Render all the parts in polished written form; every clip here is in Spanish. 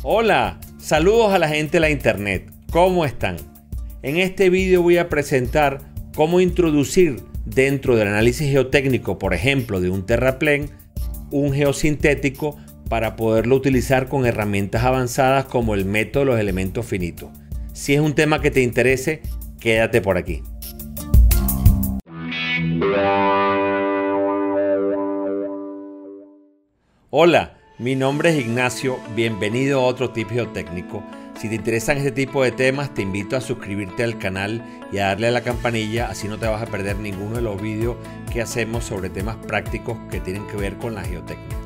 Hola, saludos a la gente de la internet. ¿Cómo están? En este vídeo voy a presentar cómo introducir dentro del análisis geotécnico, por ejemplo, de un terraplén, un geosintético para poderlo utilizar con herramientas avanzadas como el método de los elementos finitos. Si es un tema que te interese, quédate por aquí. Hola, mi nombre es Ignacio, bienvenido a otro tip geotécnico. Si te interesan este tipo de temas, te invito a suscribirte al canal y a darle a la campanilla, así no te vas a perder ninguno de los vídeos que hacemos sobre temas prácticos que tienen que ver con la geotecnia.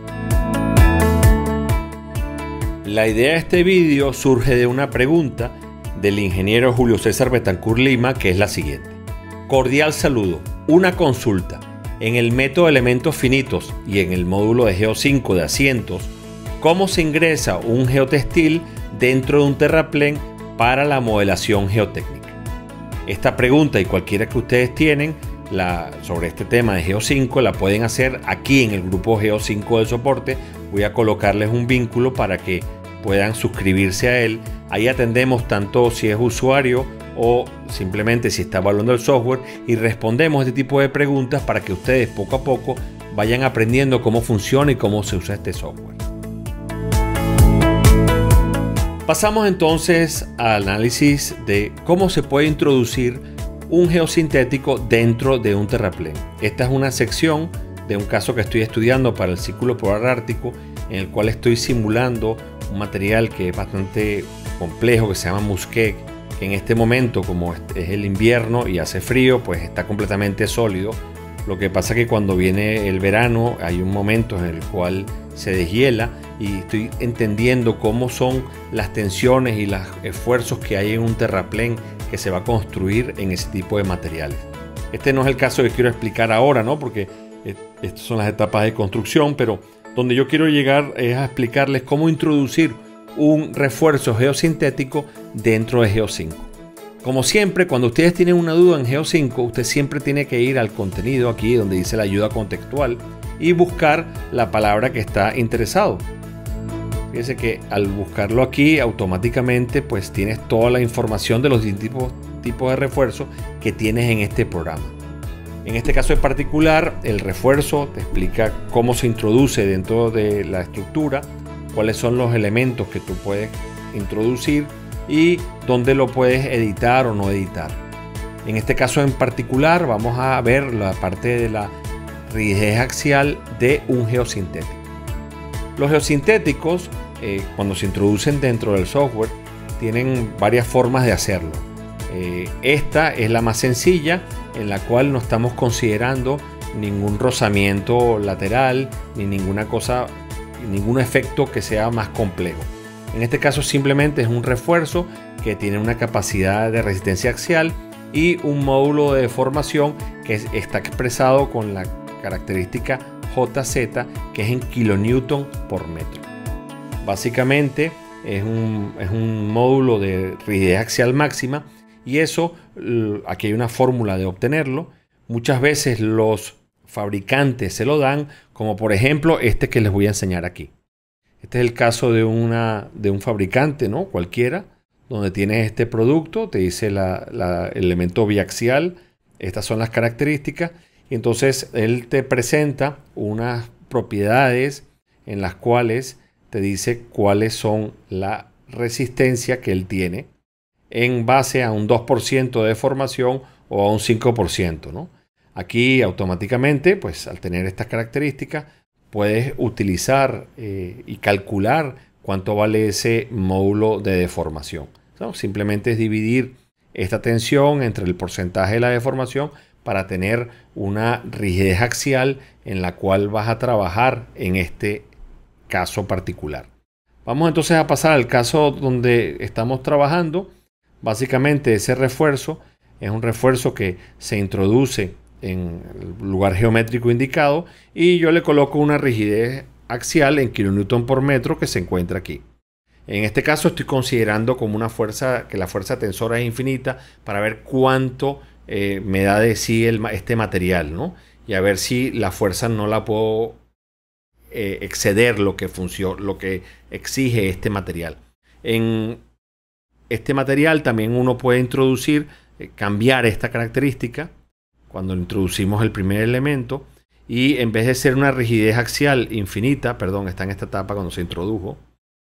La idea de este vídeo surge de una pregunta del ingeniero Julio César Betancourt Lima, que es la siguiente. Cordial saludo, una consulta. En el método de elementos finitos y en el módulo de Geo 5 de asientos, ¿cómo se ingresa un geotextil dentro de un terraplén para la modelación geotécnica? Esta pregunta y cualquiera que ustedes tienen sobre este tema de Geo 5 la pueden hacer aquí en el grupo Geo 5 de soporte. Voy a colocarles un vínculo para que puedan suscribirse a él. Ahí atendemos tanto si es usuario o simplemente si está evaluando el software y respondemos este tipo de preguntas para que ustedes poco a poco vayan aprendiendo cómo funciona y cómo se usa este software. Pasamos entonces al análisis de cómo se puede introducir un geosintético dentro de un terraplén. Esta es una sección de un caso que estoy estudiando para el Círculo Polar Ártico, en el cual estoy simulando un material que es bastante complejo, que se llama muskeg, que en este momento, como es el invierno y hace frío, pues está completamente sólido. Lo que pasa es que cuando viene el verano hay un momento en el cual se deshiela y estoy entendiendo cómo son las tensiones y los esfuerzos que hay en un terraplén que se va a construir en ese tipo de materiales. Este no es el caso que quiero explicar ahora, ¿no? Porque estas son las etapas de construcción, pero donde yo quiero llegar es a explicarles cómo introducir un refuerzo geosintético dentro de Geo 5. Como siempre, cuando ustedes tienen una duda en Geo 5, usted siempre tiene que ir al contenido aquí donde dice la ayuda contextual y buscar la palabra que está interesado. Fíjense que al buscarlo aquí automáticamente pues tienes toda la información de los distintos tipos de refuerzo que tienes en este programa. En este caso en particular, el refuerzo te explica cómo se introduce dentro de la estructura, cuáles son los elementos que tú puedes introducir y dónde lo puedes editar o no editar. En este caso en particular vamos a ver la parte de la rigidez axial de un geosintético. Los geosintéticos, cuando se introducen dentro del software, tienen varias formas de hacerlo. Esta es la más sencilla, en la cual no estamos considerando ningún rozamiento lateral ni ninguna cosa, ningún efecto que sea más complejo. En este caso simplemente es un refuerzo que tiene una capacidad de resistencia axial y un módulo de deformación que está expresado con la característica JZ, que es en kilonewton por metro. Básicamente es un módulo de rigidez axial máxima y eso, aquí hay una fórmula de obtenerlo. Muchas veces los fabricantes se lo dan, como por ejemplo este que les voy a enseñar aquí. Este es el caso de un fabricante, ¿no? Cualquiera, donde tienes este producto, te dice el elemento biaxial, estas son las características, y entonces él te presenta unas propiedades en las cuales te dice cuáles son la resistencia que él tiene en base a un 2% de deformación o a un 5%, ¿no? Aquí automáticamente, pues al tener estas características, puedes utilizar y calcular cuánto vale ese módulo de deformación, ¿no? Simplemente es dividir esta tensión entre el porcentaje de la deformación para tener una rigidez axial en la cual vas a trabajar en este caso particular. Vamos entonces a pasar al caso donde estamos trabajando. Básicamente ese refuerzo es un refuerzo que se introduce en el lugar geométrico indicado y yo le coloco una rigidez axial en kilonewton por metro que se encuentra aquí. En este caso estoy considerando como una fuerza, que la fuerza tensora es infinita, para ver cuánto me da de sí este material, ¿no? Y a ver si la fuerza no la puedo exceder lo que exige este material. En este material también uno puede introducir, cambiar esta característica cuando introducimos el primer elemento, y en vez de ser una rigidez axial infinita, perdón, está en esta etapa cuando se introdujo,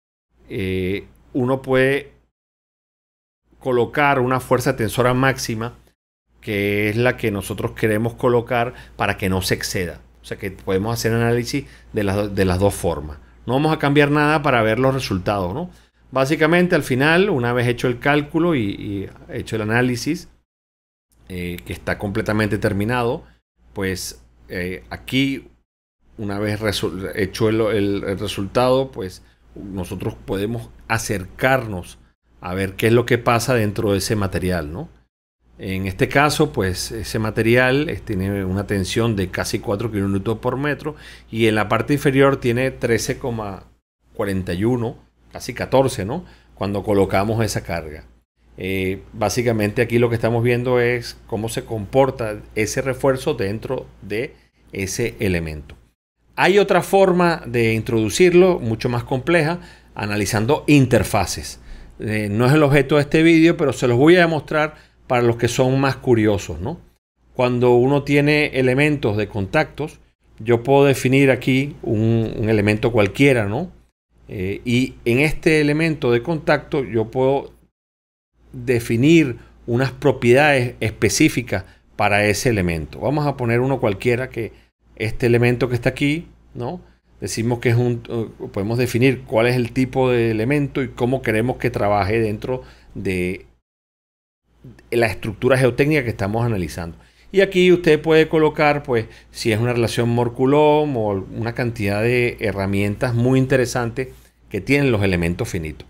uno puede colocar una fuerza tensora máxima, que es la que nosotros queremos colocar para que no se exceda. O sea que podemos hacer análisis de las dos formas. No vamos a cambiar nada para ver los resultados, ¿no? Básicamente, al final, una vez hecho el cálculo y hecho el análisis, que está completamente terminado, pues aquí, una vez hecho el resultado, pues nosotros podemos acercarnos a ver qué es lo que pasa dentro de ese material, ¿no? En este caso, pues ese material tiene una tensión de casi 4 kN por metro, y en la parte inferior tiene 13,41, casi 14, ¿no? Cuando colocamos esa carga. Básicamente aquí lo que estamos viendo es cómo se comporta ese refuerzo dentro de ese elemento. Hay otra forma de introducirlo, mucho más compleja, analizando interfaces. No es el objeto de este vídeo, pero se los voy a demostrar para los que son más curiosos, ¿no? Cuando uno tiene elementos de contactos, yo puedo definir aquí un elemento cualquiera, ¿no? Y en este elemento de contacto yo puedo definir unas propiedades específicas para ese elemento. Vamos a poner uno cualquiera, que este elemento que está aquí, ¿no? Decimos que es podemos definir cuál es el tipo de elemento y cómo queremos que trabaje dentro de la estructura geotécnica que estamos analizando. Y aquí usted puede colocar, pues, si es una relación Mohr-Coulomb o una cantidad de herramientas muy interesantes que tienen los elementos finitos.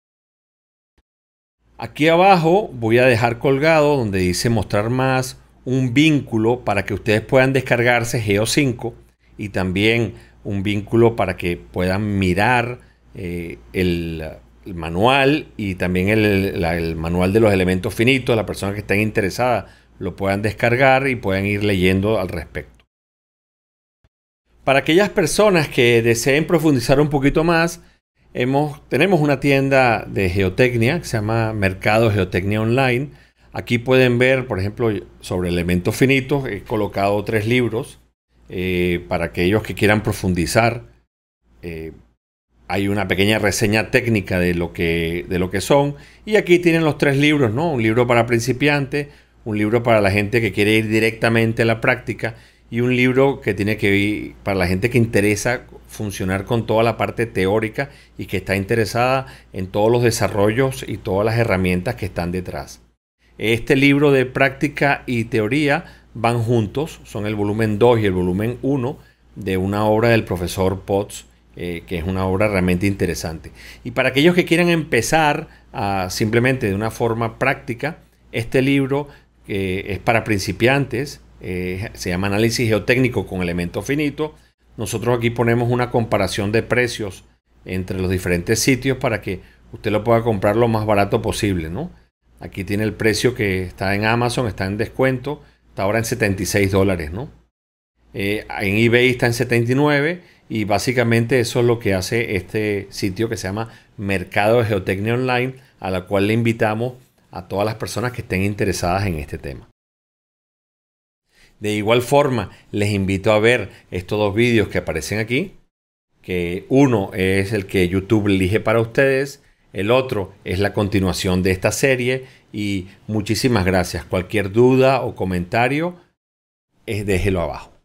Aquí abajo voy a dejar colgado, donde dice mostrar más, un vínculo para que ustedes puedan descargarse Geo5, y también un vínculo para que puedan mirar el manual, y también el manual de los elementos finitos. Las personas que estén interesadas lo puedan descargar y puedan ir leyendo al respecto. Para aquellas personas que deseen profundizar un poquito más, tenemos una tienda de geotecnia que se llama Mercado Geotecnia Online. Aquí pueden ver, por ejemplo, sobre elementos finitos. He colocado 3 libros para aquellos que quieran profundizar. Hay una pequeña reseña técnica de lo que son. Y aquí tienen los 3 libros, ¿no? Un libro para principiantes, un libro para la gente que quiere ir directamente a la práctica, y un libro que tiene que ir para la gente que interesa funcionar con toda la parte teórica y que está interesada en todos los desarrollos y todas las herramientas que están detrás. Este libro de práctica y teoría van juntos, son el volumen 2 y el volumen 1 de una obra del profesor Potts, que es una obra realmente interesante. Y para aquellos que quieran empezar simplemente de una forma práctica, este libro es para principiantes. Se llama Análisis Geotécnico con Elementos Finitos. Nosotros aquí ponemos una comparación de precios entre los diferentes sitios para que usted lo pueda comprar lo más barato posible, ¿no? Aquí tiene el precio que está en Amazon, está en descuento, está ahora en $76, ¿no? En eBay está en 79, y básicamente eso es lo que hace este sitio que se llama Mercado de Geotecnia Online, a la cual le invitamos a todas las personas que estén interesadas en este tema. De igual forma, les invito a ver estos 2 vídeos que aparecen aquí, que uno es el que YouTube elige para ustedes, el otro es la continuación de esta serie, y muchísimas gracias. Cualquier duda o comentario, déjelo abajo.